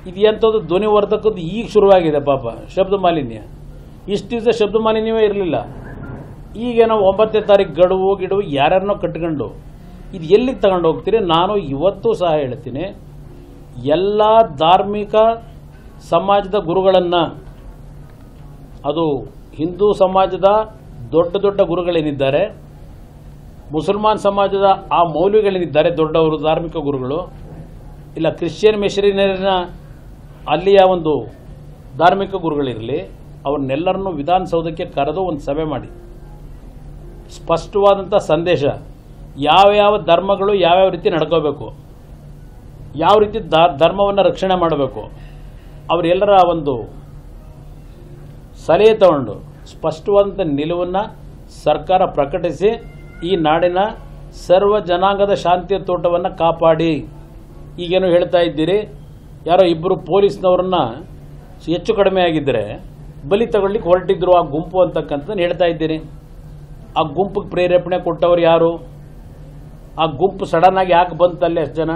ಇದೆಂಥದ್ದು ಧ್ವನಿವರ್ಧಕದ್ದು ಈಗ ಶುರುವಾಗಿದೆ ಪಾಪ ಶಬ್ದ ಮಾಲಿನ್ಯ. ಇಷ್ಟು ದಿವಸ ಶಬ್ದ ಮಾಲಿನ್ಯವೇ ಇರಲಿಲ್ಲ. ಈಗೇನೋ 9ನೇ ತಾರೀಕು ಗಡುವು ಯಾರ್ಯಾರನ್ನೋ ಕಟ್ಕೊಂಡು ಇದು ಎಲ್ಲಿಗೆ ತಗೊಂಡು ಹೋಗ್ತೀರಿ? ನಾನು ಇವತ್ತು ಸಹ ಹೇಳ್ತೀನಿ, ಎಲ್ಲ ಧಾರ್ಮಿಕ ಸಮಾಜದ ಗುರುಗಳನ್ನು, ಅದು ಹಿಂದೂ ಸಮಾಜದ ದೊಡ್ಡ ದೊಡ್ಡ ಗುರುಗಳೇನಿದ್ದಾರೆ, ಮುಸಲ್ಮಾನ್ ಸಮಾಜದ ಆ ಮೌಲ್ಯಗಳೇನಿದ್ದಾರೆ ದೊಡ್ಡವರು ಧಾರ್ಮಿಕ ಗುರುಗಳು, ಇಲ್ಲ ಕ್ರಿಶ್ಚಿಯನ್ ಮಿಷನರಿನ ಅಲ್ಲಿಯ ಒಂದು ಧಾರ್ಮಿಕ ಗುರುಗಳಿರಲಿ, ಅವ್ರನ್ನೆಲ್ಲರನ್ನೂ ವಿಧಾನಸೌಧಕ್ಕೆ ಕರೆದು ಒಂದು ಸಭೆ ಮಾಡಿ ಸ್ಪಷ್ಟವಾದಂಥ ಸಂದೇಶ, ಯಾವ್ಯಾವ ಧರ್ಮಗಳು ಯಾವ್ಯಾವ ರೀತಿ ನಡ್ಕೋಬೇಕು, ಯಾವ ರೀತಿ ಧರ್ಮವನ್ನು ರಕ್ಷಣೆ ಮಾಡಬೇಕು, ಅವರೆಲ್ಲರ ಒಂದು ಸಲಹೆ ತಗೊಂಡು ಸ್ಪಷ್ಟವಾದಂಥ ನಿಲುವನ್ನು ಸರ್ಕಾರ ಪ್ರಕಟಿಸಿ ಈ ನಾಡಿನ ಸರ್ವ ಜನಾಂಗದ ಶಾಂತಿಯ ತೋಟವನ್ನು ಕಾಪಾಡಿ. ಈಗೇನು ಹೇಳ್ತಾ ಇದ್ದೀರಿ, ಯಾರೋ ಇಬ್ಬರು ಪೊಲೀಸ್ನವ್ರನ್ನ ಹೆಚ್ಚು ಕಡಿಮೆ ಆಗಿದ್ದರೆ ಬಲಿ ತಗೊಳ್ಳಿಕ್ಕೆ ಹೊರಟಿದ್ರು ಆ ಗುಂಪು ಅಂತಕ್ಕಂಥದ್ದು ಹೇಳ್ತಾ ಇದ್ದೀರಿ. ಆ ಗುಂಪಿಗೆ ಪ್ರೇರೇಪಣೆ ಕೊಟ್ಟವರು ಯಾರು? ಆ ಗುಂಪು ಸಡನ್ ಆಗಿ ಯಾಕೆ ಬಂತಲ್ಲಿ ಅಷ್ಟು ಜನ?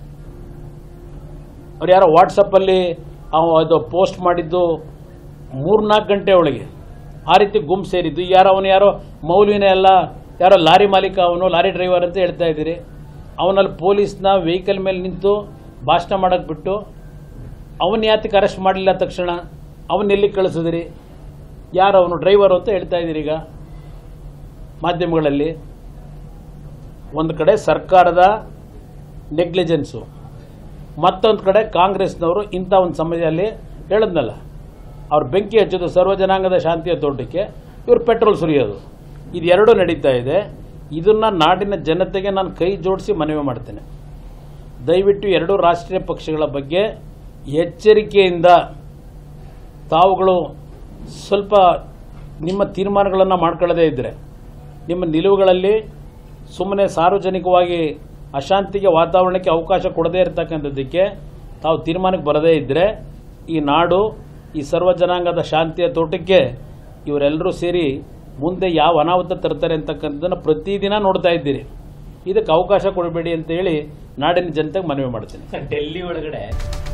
ಅವ್ರು ಯಾರೋ ವಾಟ್ಸಪ್ಪಲ್ಲಿ ಅದು ಪೋಸ್ಟ್ ಮಾಡಿದ್ದು 3-4 ಗಂಟೆ ಒಳಗೆ ಆ ರೀತಿ ಗುಂಪು ಸೇರಿದ್ದು. ಅವನು ಯಾರೋ ಮೌಲ್ವಿನೇ ಅಲ್ಲ, ಯಾರೋ ಲಾರಿ ಮಾಲೀಕ, ಅವನು ಲಾರಿ ಡ್ರೈವರ್ ಅಂತ ಹೇಳ್ತಾ ಇದ್ದೀರಿ. ಅವನಲ್ಲಿ ಪೊಲೀಸ್ನ ವೆಹಿಕಲ್ ಮೇಲೆ ನಿಂತು ಭಾಷಣ ಮಾಡಕ್ಕೆ ಬಿಟ್ಟು ಅವನ್ನ ಯಾತಕ್ಕೆ ಅರೆಸ್ಟ್ ಮಾಡಲಿಲ್ಲ ತಕ್ಷಣ? ಅವನ್ನೆಲ್ಲಿ ಕಳಿಸಿದ್ರಿ? ಯಾರು ಅವನು ಡ್ರೈವರು ಅಂತ ಹೇಳ್ತಾ ಇದ್ದೀರಿ. ಈಗ ಮಾಧ್ಯಮಗಳಲ್ಲಿ ಒಂದು ಕಡೆ ಸರ್ಕಾರದ ನೆಗ್ಲಿಜೆನ್ಸು, ಮತ್ತೊಂದು ಕಡೆ ಕಾಂಗ್ರೆಸ್ನವರು ಇಂಥ ಒಂದು ಸಮಯದಲ್ಲಿ ಹೇಳಿದ್ನಲ್ಲ, ಅವ್ರು ಬೆಂಕಿ ಹಚ್ಚೋದು ಸರ್ವ ಜನಾಂಗದ ಶಾಂತಿಯ ತೋಟಕ್ಕೆ, ಇವರು ಪೆಟ್ರೋಲ್ ಸುರಿಯೋದು, ಇದೆರಡೂ ನಡೀತಾ ಇದೆ. ಇದನ್ನು ನಾಡಿನ ಜನತೆಗೆ ನಾನು ಕೈ ಜೋಡಿಸಿ ಮನವಿ ಮಾಡ್ತೇನೆ. ದಯವಿಟ್ಟು ಎರಡೂ ರಾಷ್ಟ್ರೀಯ ಪಕ್ಷಗಳ ಬಗ್ಗೆ ಎಚ್ಚರಿಕೆಯಿಂದ ತಾವುಗಳು ಸ್ವಲ್ಪ ನಿಮ್ಮ ತೀರ್ಮಾನಗಳನ್ನು ಮಾಡ್ಕೊಳ್ಳದೇ ಇದ್ದರೆ, ನಿಮ್ಮ ನಿಲುವುಗಳಲ್ಲಿ ಸುಮ್ಮನೆ ಸಾರ್ವಜನಿಕವಾಗಿ ಅಶಾಂತಿಗೆ ವಾತಾವರಣಕ್ಕೆ ಅವಕಾಶ ಕೊಡದೇ ಇರತಕ್ಕಂಥದ್ದಕ್ಕೆ ತಾವು ತೀರ್ಮಾನಕ್ಕೆ ಬರದೇ ಇದ್ದರೆ, ಈ ನಾಡು ಈ ಸರ್ವ ಜನಾಂಗದ ಶಾಂತಿಯ ತೋಟಕ್ಕೆ ಇವರೆಲ್ಲರೂ ಸೇರಿ ಮುಂದೆ ಯಾವ ಅನಾಹುತ ತರ್ತಾರೆ ಅಂತಕ್ಕಂಥದ್ದನ್ನು ಪ್ರತಿದಿನ ನೋಡ್ತಾ ಇದ್ದೀರಿ. ಇದಕ್ಕೆ ಅವಕಾಶ ಕೊಡಬೇಡಿ ಅಂತ ಹೇಳಿ ನಾಡಿನ ಜನತೆಗೆ ಮನವಿ ಮಾಡ್ತೀನಿ. ಡೆಲ್ಲಿ ಒಳಗಡೆ